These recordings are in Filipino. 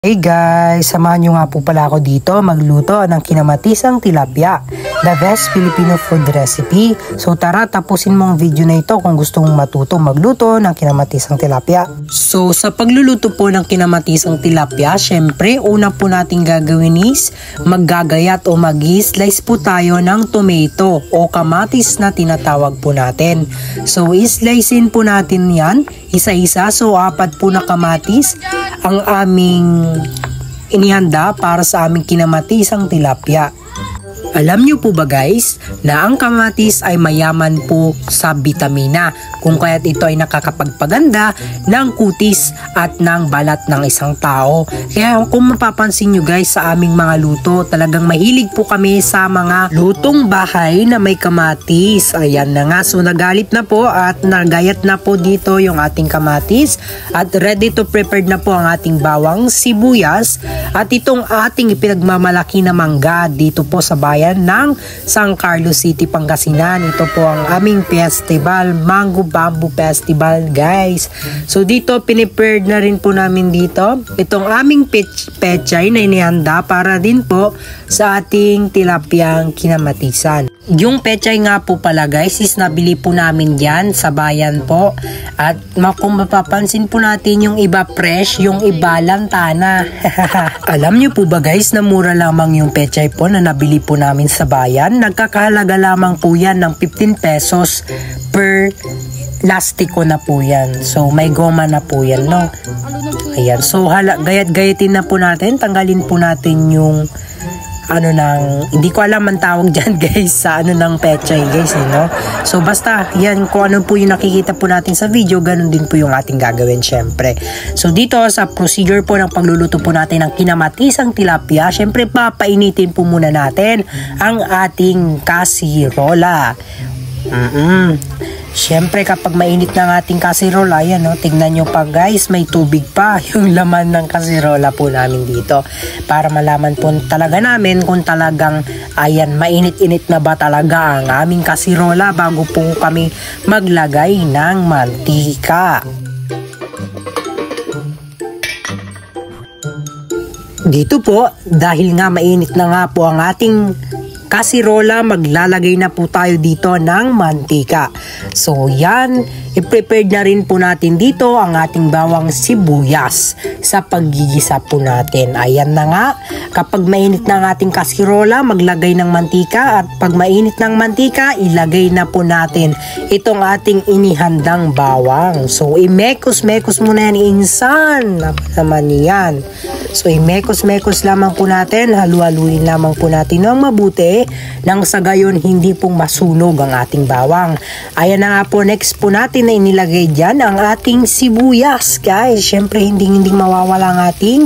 Hey guys, samahan nyo nga po pala ako dito magluto ng kinamatisang tilapia, the best Filipino food recipe. So tara, tapusin mo ang video na ito kung gusto mong matutong magluto ng kinamatisang tilapia. So sa pagluluto po ng kinamatisang tilapia, syempre una po natin gagawin is maggagayat o mag-slice po tayo ng tomato o kamatis na tinatawag po natin. So islicein po natin yan isa-isa. So 4 po na kamatis ang aming inihanda para sa aming kinamatisang tilapia. Alam nyo po ba guys na ang kamatis ay mayaman po sa bitamina, kung kaya't ito ay nakakapagpaganda ng kutis at ng balat ng isang tao. Kaya kung mapapansin nyo guys sa aming mga luto, talagang mahilig po kami sa mga lutong bahay na may kamatis. Ayan na nga, so nagalip na po at nagayat na po dito yung ating kamatis at ready to prepared na po ang ating bawang sibuyas at itong ating ipinagmamalaki na mangga dito po sa bayan ng San Carlos City, Pangasinan. Ito po ang aming festival, Mango Bamboo Festival guys. So dito piniprepared na rin po namin dito itong aming pechay na inihanda para din po sa ating tilapiyang kinamatisan. Yung pechay nga po pala guys is nabili po namin dyan sa bayan po at kung mapapansin po natin yung iba fresh, yung iba lantana. Alam nyo po ba guys na mura lamang yung pechay po na nabili po namin sa bayan? Nagkakahalaga lamang po yan ng 15 pesos per lastiko na po yan. So may goma na po yan, no? Ayan, so gayat-gayatin na po natin, tanggalin po natin yung hindi ko alam ang tawag dyan guys sa ng pechay guys, no? So basta yan, kung ano po yung nakikita po natin sa video, ganun din po yung ating gagawin syempre. So dito sa procedure po ng pagluluto po natin ng kinamatisang tilapia, syempre papainitin po muna natin ang ating kasirola. Siyempre kapag mainit ng ating kasirola, ayan no, tignan nyo pa guys, may tubig pa yung laman ng kasirola po namin dito para malaman po talaga namin kung talagang ayan, mainit-init na ba talaga ang aming kasirola bago po kami maglagay ng mantika. Dito po, dahil nga mainit na nga po ang ating kasirola, maglalagay na po tayo dito ng mantika. So yan, i-prepared na rin po natin dito ang ating bawang sibuyas sa paggigisa po natin. Ayan na nga, kapag mainit na ang ating kasirola, maglagay ng mantika at pag mainit ng mantika, ilagay na po natin itong ating inihandang bawang. So imekos-mekos muna yan insan naman yan. So imekos-mekos lamang po natin, halu-haluin lamang po natin ng mabuti nang sa gayon hindi pong masunog ang ating bawang. Ayan na nga po, next po natin na inilagay dyan ang ating sibuyas guys. Syempre hindi mawawala ang ating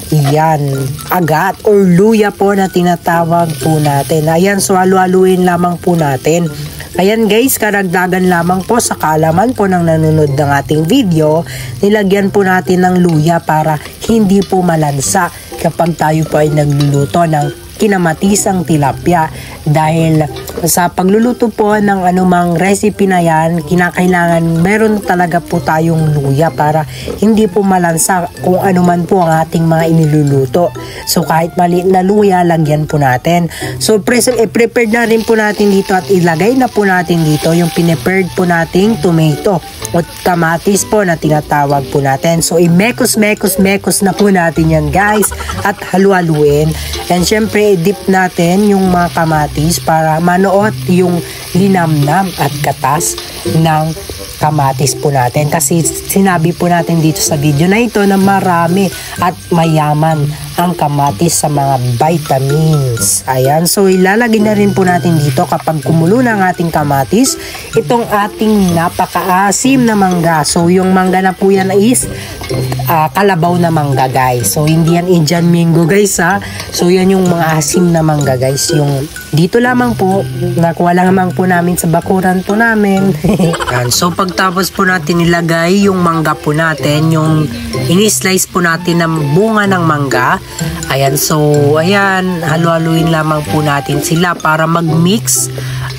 agat or luya po na tinatawag po natin. Ayan, so halu-haluin lamang po natin. Ayan guys, karagdagan lamang po sa kaalaman po ng nanonood ng ating video, nilagyan po natin ng luya para hindi po malansa kapag tayo po ay nagluluto ng kinamatisang tilapia. Dahil sa pagluluto po ng anumang recipe na yan, kinakailangan meron talaga po tayong luya para hindi po malansa kung anuman po ang ating mga iniluluto. So kahit maliit na luya, lagyan po natin. So prepared na rin po natin dito at ilagay na po natin dito yung pinepared po nating tomato o kamatis po na tinatawag po natin. So imekos-mekos na po natin yan guys at halu-haluin. And syempre dip natin yung mga kamatis para manuot yung linamnam at katas ng kamatis po natin, kasi sinabi po natin dito sa video na ito na marami at mayaman ang kamatis sa mga vitamins. Ayan, so ilalagay na rin po natin dito kapag kumulo na ang ating kamatis itong ating napakaasim na mangga. So yung mangga na po yan is kalabaw na mangga guys. So hindi yan Indian mango guys ha. So yan yung mga asim na mangga guys. Yung dito lamang po, nakuha lamang po namin sa bakuran po namin. Yan. So pagtapos po natin ilagay yung mangga po natin, yung ini-slice po natin ng bunga ng mangga. Ayan, so ayan, halu-haluin lamang po natin sila para mag-mix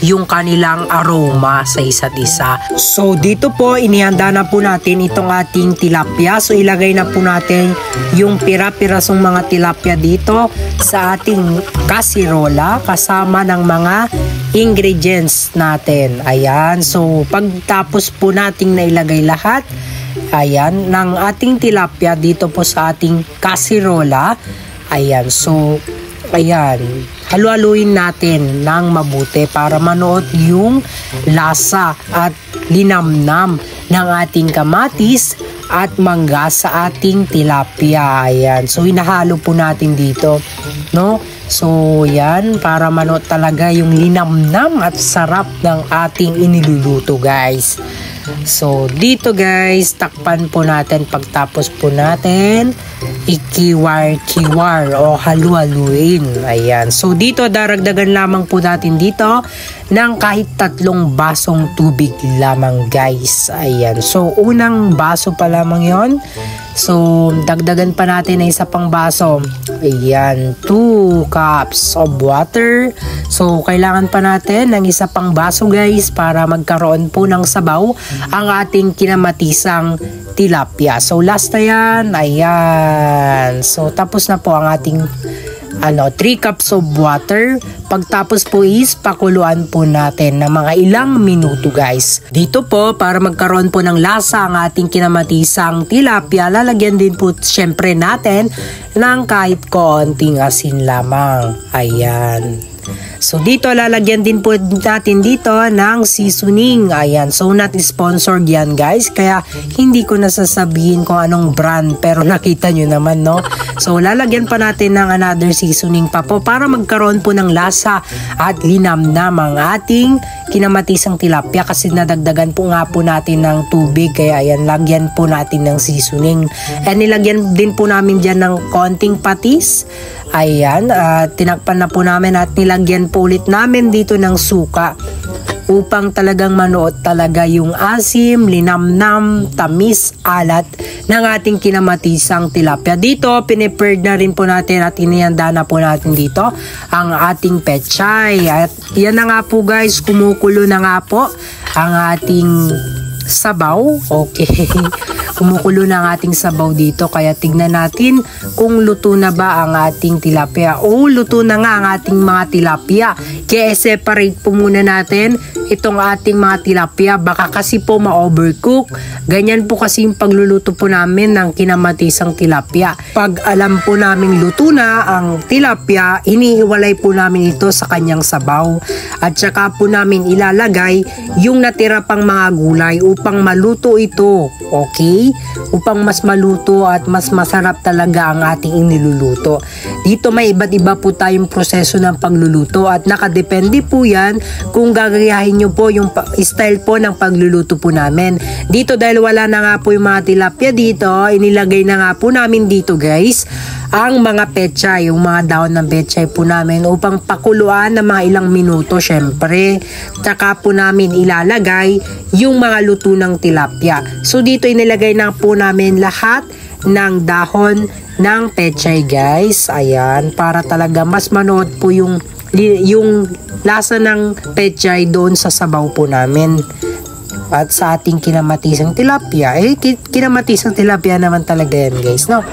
yung kanilang aroma sa isa't isa. So dito po inihanda na po natin itong ating tilapia. So ilagay na po natin yung pira-pirasong mga tilapia dito sa ating kasirola kasama ng mga ingredients natin. Ayan, so pagtapos po nating nailagay lahat, ayan, ng ating tilapia dito po sa ating kasirola. Ayan, so ayan, halu-haluin natin ng mabuti para manuot yung lasa at linamnam ng ating kamatis at mangga sa ating tilapia. Ayan, so hinahalo po natin dito, no? So yan, para manuot talaga yung linamnam at sarap ng ating iniluluto, guys. So dito guys, takpan po natin. Pagtapos po natin ikiwar-kiwar o halu-haluin. Ayan, so dito daragdagan lamang po natin dito ng kahit 3 basong tubig lamang, guys. Ayan, so unang baso pa lamang yon. So dagdagan pa natin ng isa pang baso. Ayan, 2 cups of water. So kailangan pa natin ng isa pang baso, guys, para magkaroon po ng sabaw ang ating kinamatisang tilapia. So last na yan. Ayan, so tapos na po ang ating 3 cups of water. Pagtapos po is pakuluan po natin ng mga ilang minuto, guys. Dito po para magkaroon po ng lasa ang ating kinamatisang tilapia, lalagyan din po syempre natin ng kahit konting asin lamang. Ayan. So dito lalagyan din po natin dito ng seasoning. Ayan, so not sponsored yan, guys, kaya hindi ko nasasabihin kung anong brand, pero nakita nyo naman, no? So lalagyan pa natin ng another seasoning pa po para magkaroon po ng lasa at linamnam ang ating kinamatisang tilapia, kasi nadagdagan po nga po natin ng tubig, kaya ayan, lagyan po natin ng seasoning. And nilagyan din po namin dyan ng konting patis. Ayan, tinakpan na po namin at nilagyan po ulit namin dito ng suka upang talagang manuot talaga yung asim, linamnam, tamis, alat ng ating kinamatisang tilapia. Dito, piniprepared na rin po natin at inihanda na po natin dito ang ating pechay. At yan na nga po, guys, kumukulo na nga po ang ating sabaw. Okay. Kumukulo na ang ating sabaw dito, kaya tignan natin kung luto na ba ang ating tilapia. O luto na nga ang ating mga tilapia. Kaya separate po muna natin itong ating mga tilapia, baka kasi po ma-overcook. Ganyan po kasi yung pagluluto po namin ng kinamatisang tilapia. Pag alam po namin luto na ang tilapia, inihiwalay po namin ito sa kanyang sabaw at saka po namin ilalagay yung natira pang mga gulay upang maluto ito. Okay? Upang mas maluto at mas masarap talaga ang ating iniluluto. Dito may iba't iba po tayong proseso ng pagluluto at nakadepende po yan kung gagayahin nyo po yung style po ng pagluluto po namin. Dito dahil wala na nga po yung mga tilapia dito, inilagay na nga po namin dito, guys, ang mga pechay, yung mga daon ng pechay po namin upang pakuluan ng mga ilang minuto syempre. Tsaka po namin ilalagay yung mga luto ng tilapia. So dito inilagay na po namin lahat ng dahon ng pechay, guys. Ayan, para talaga mas manood po yung lasa ng pechay doon sa sabaw po namin. At sa ating kinamatisang tilapia, kinamatisang tilapia naman talaga yan, guys, no?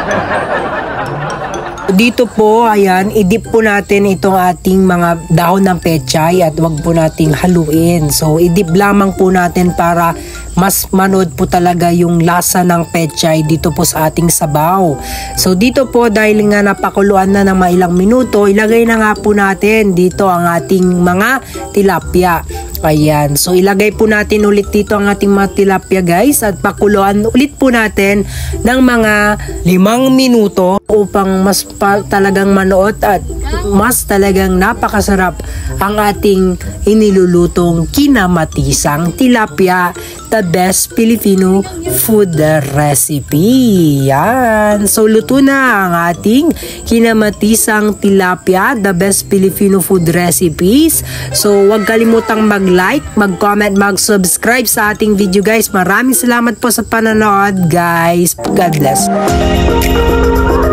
Dito po, ayan, idip po natin itong ating mga dahon ng pechay at wag po nating haluin. So, idip lamang po natin para mas manood po talaga yung lasa ng pechay dito po sa ating sabaw. So, dito po, dahil nga napakuluan na ng mga ilang minuto, ilagay na nga po natin dito ang ating mga tilapia. Ayan, so ilagay po natin ulit dito ang ating mga tilapia, guys, at pakuluan ulit po natin ng mga 5 minuto upang mas talagang manood at mas talagang napakasarap ang ating inilulutong kinamatisang tilapia, the best Filipino food recipe. Yan, so luto na ang ating kinamatisang tilapia, the best Filipino food recipes. So huwag kalimutang mag-like, mag-comment, mag-subscribe sa ating video, guys. Maraming salamat po sa panonood, guys. God bless.